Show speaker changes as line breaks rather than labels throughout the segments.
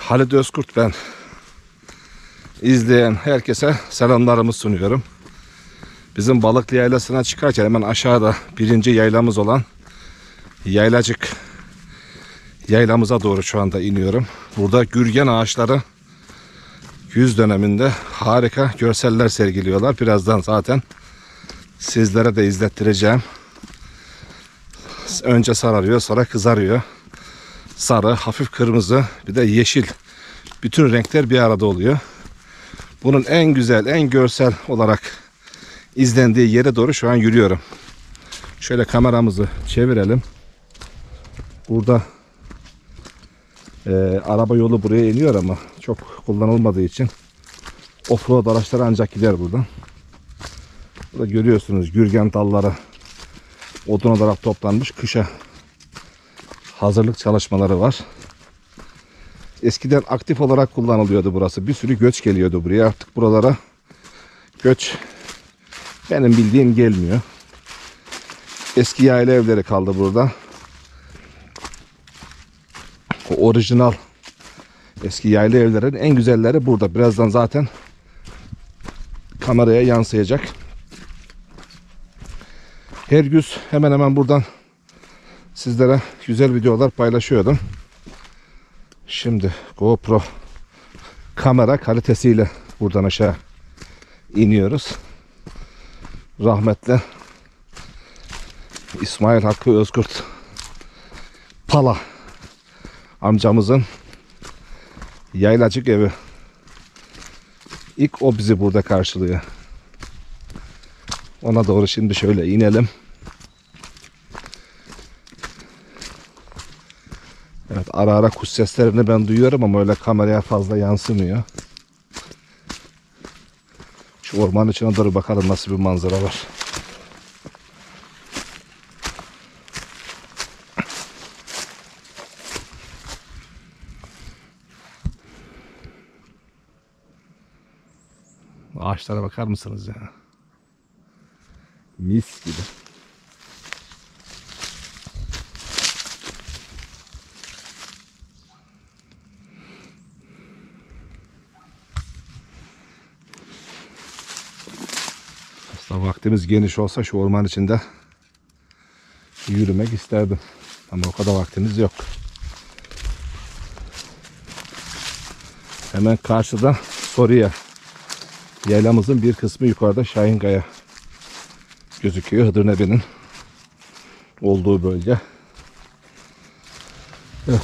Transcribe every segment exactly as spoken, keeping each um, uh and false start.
Halit Özkurt ben. İzleyen herkese selamlarımı sunuyorum. Bizim Balıklı Yaylası'na çıkarken hemen aşağıda birinci yaylamız olan Yaylacık yaylamıza doğru şu anda iniyorum. Burada gürgen ağaçları yüz döneminde harika görseller sergiliyorlar. Birazdan zaten sizlere de izlettireceğim. Önce sararıyor, sonra kızarıyor. Sarı, hafif kırmızı, bir de yeşil. Bütün renkler bir arada oluyor. Bunun en güzel, en görsel olarak izlendiği yere doğru şu an yürüyorum. Şöyle kameramızı çevirelim. Burada e, araba yolu buraya iniyor ama çok kullanılmadığı için offroad araçları ancak gider buradan. Burada görüyorsunuz gürgen dalları odun olarak toplanmış, kışa hazırlık çalışmaları var. Eskiden aktif olarak kullanılıyordu burası. Bir sürü göç geliyordu buraya. Artık buralara göç benim bildiğim gelmiyor. Eski yayla evleri kaldı burada. O orijinal eski yayla evlerin en güzelleri burada. Birazdan zaten kameraya yansıyacak. Her gün hemen hemen buradan sizlere güzel videolar paylaşıyordum. Şimdi GoPro kamera kalitesiyle buradan aşağı iniyoruz. Rahmetli İsmail Hakkı Özkurt Pala amcamızın yaylacık evi. İlk o bizi burada karşılıyor. Ona doğru şimdi şöyle inelim. Evet, ara ara kuş seslerini ben duyuyorum ama öyle kameraya fazla yansımıyor. Şu ormanın içine doğru bakalım nasıl bir manzara var. Ağaçlara bakar mısınız ya? Mis gibi. Aslında vaktimiz geniş olsa şu orman içinde yürümek isterdim. Ama o kadar vaktimiz yok. Hemen karşıda Soruya yaylamızın bir kısmı yukarıda Şahingaya gözüküyor. Hıdırnebe'nin olduğu bölge. Evet.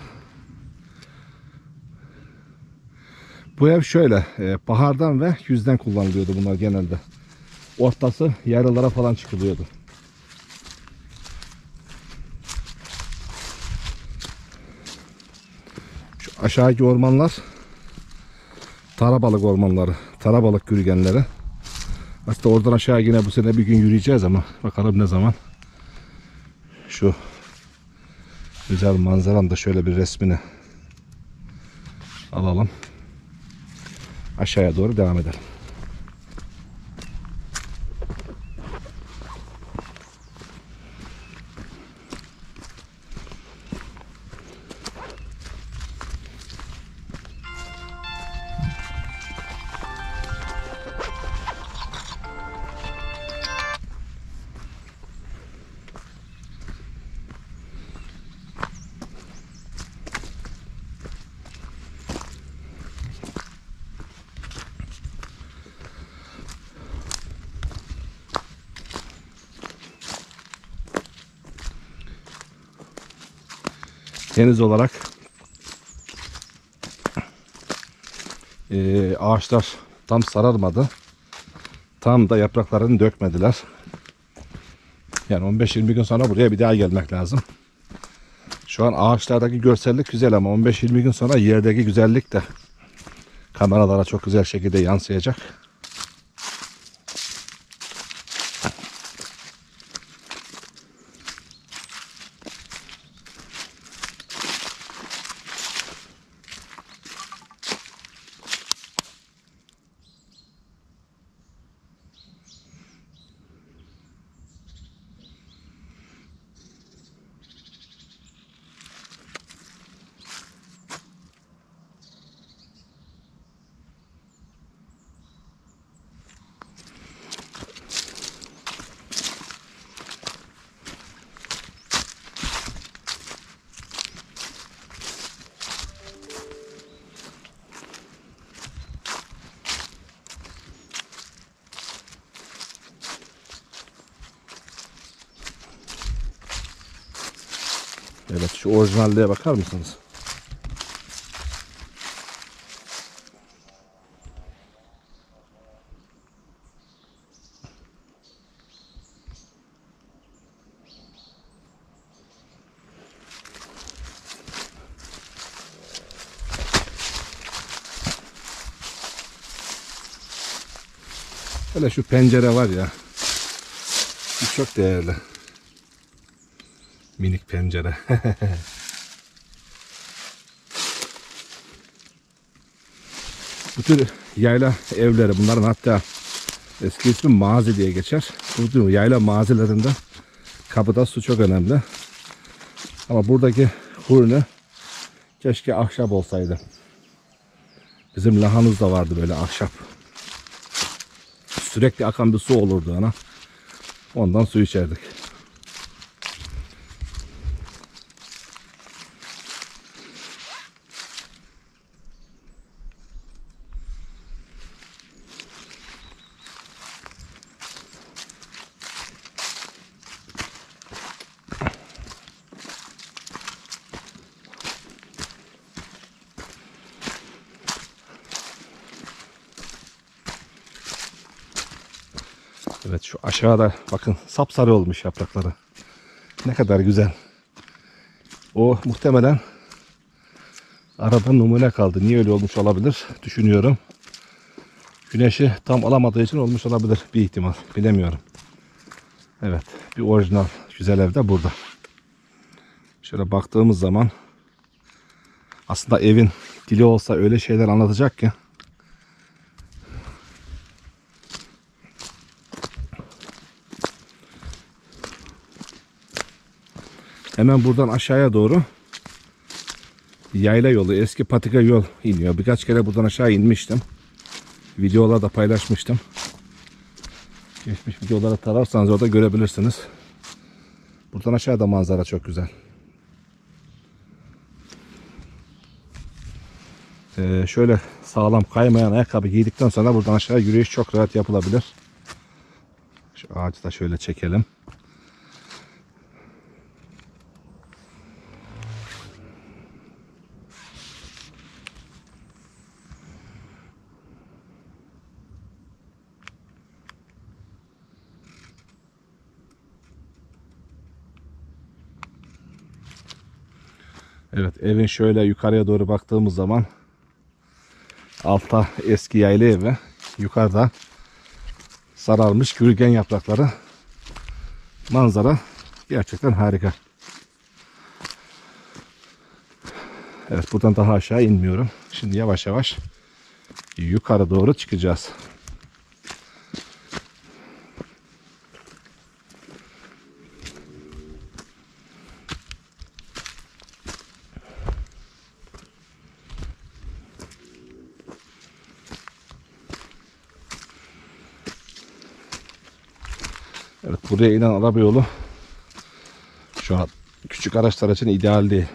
Bu ev şöyle. E, bahardan ve yüzden kullanılıyordu bunlar genelde. Ortası yaylalara falan çıkılıyordu. Şu aşağıki ormanlar Tarabalık ormanları. Tarabalık gürgenleri. Aslında oradan aşağı yine bu sene bir gün yürüyeceğiz ama bakalım ne zaman. Şu güzel manzaranın da şöyle bir resmini alalım. Aşağıya doğru devam edelim. Deniz olarak e, ağaçlar tam sararmadı. Tam da yapraklarını dökmediler. Yani on beş yirmi gün sonra buraya bir daha gelmek lazım. Şu an ağaçlardaki görsellik güzel ama on beş yirmi gün sonra yerdeki güzellik de kameralara çok güzel şekilde yansıyacak. Evet, şu orijinalliğe bakar mısınız? Hele şu pencere var ya, bu çok değerli. Minik pencere. Bu tür yayla evleri, bunların hatta eski ismi mazi diye geçer. Bu yayla mazilerinde kapıda su çok önemli. Ama buradaki hurne keşke ahşap olsaydı. Bizim lahanımız da vardı böyle ahşap. Sürekli akan bir su olurdu ona. Ondan su içerdik. Evet, şu aşağıda bakın sapsarı olmuş yaprakları. Ne kadar güzel. O muhtemelen arada numune kaldı. Niye öyle olmuş olabilir düşünüyorum. Güneşi tam alamadığı için olmuş olabilir bir ihtimal. Bilemiyorum. Evet, bir orijinal güzel ev de burada. Şöyle baktığımız zaman aslında evin dili olsa öyle şeyler anlatacak ki. Hemen buradan aşağıya doğru yayla yolu, eski patika yol iniyor. Birkaç kere buradan aşağı inmiştim. Videolarda paylaşmıştım. Geçmiş videoları tararsanız orada görebilirsiniz. Buradan aşağıda manzara çok güzel. Ee, şöyle sağlam kaymayan ayakkabı giydikten sonra buradan aşağı yürüyüş çok rahat yapılabilir. Şu ağacı da şöyle çekelim. Evet, evin şöyle yukarıya doğru baktığımız zaman altta eski yayla evi, yukarıda sararmış gürgen yaprakları, manzara gerçekten harika. Evet, buradan daha aşağı inmiyorum. Şimdi yavaş yavaş yukarı doğru çıkacağız. Evet, buraya inen araba yolu şu an küçük araçlar için ideal değil.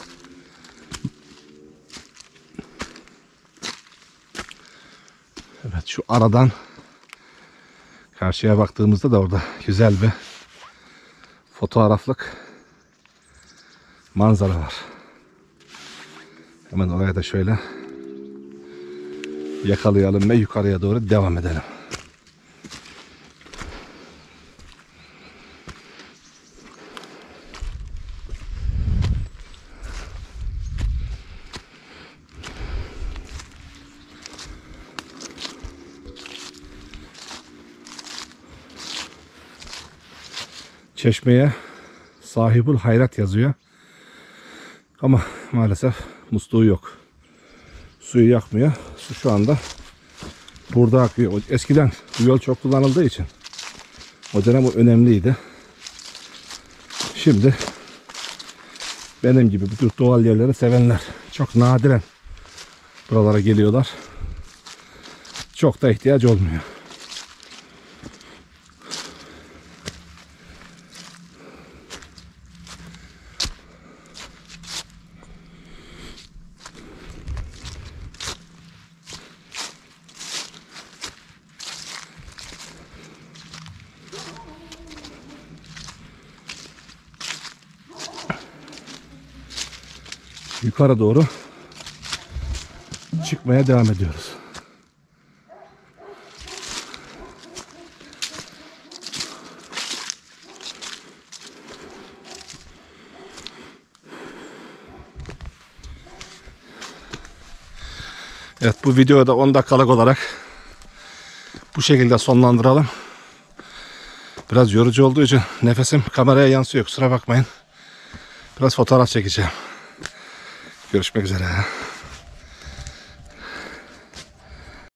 Evet, şu aradan karşıya baktığımızda da orada güzel bir fotoğraflık manzara var. Hemen oraya da şöyle yakalayalım ve yukarıya doğru devam edelim. Çeşmeye Sahibul Hayrat yazıyor. Ama maalesef musluğu yok. Suyu yakmıyor. Su şu anda burada akıyor. Eskiden bu yol çok kullanıldığı için o dönem o önemliydi. Şimdi benim gibi bu tür doğal yerleri sevenler çok nadiren buralara geliyorlar. Çok da ihtiyaç olmuyor. yukarı doğru çıkmaya devam ediyoruz. Evet, bu videoda on dakikalık olarak bu şekilde sonlandıralım. Biraz yorucu olduğu için nefesim kameraya yansıyor. Kusura bakmayın. Biraz fotoğraf çekeceğim. Görüşmek üzere.